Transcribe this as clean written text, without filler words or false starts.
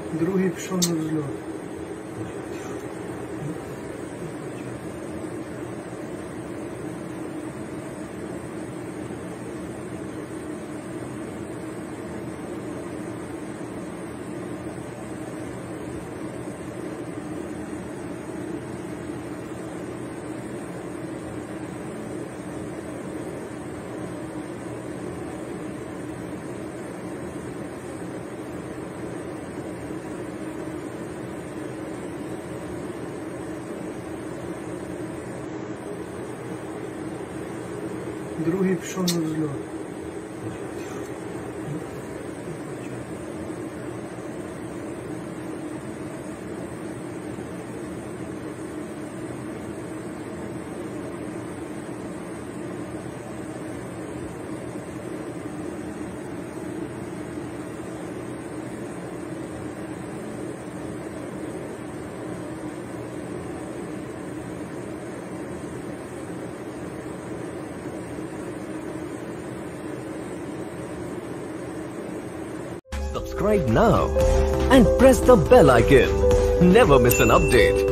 Другий пішов на взльот. Другий пішов на взльот. Subscribe now and press the bell icon. Never miss an update.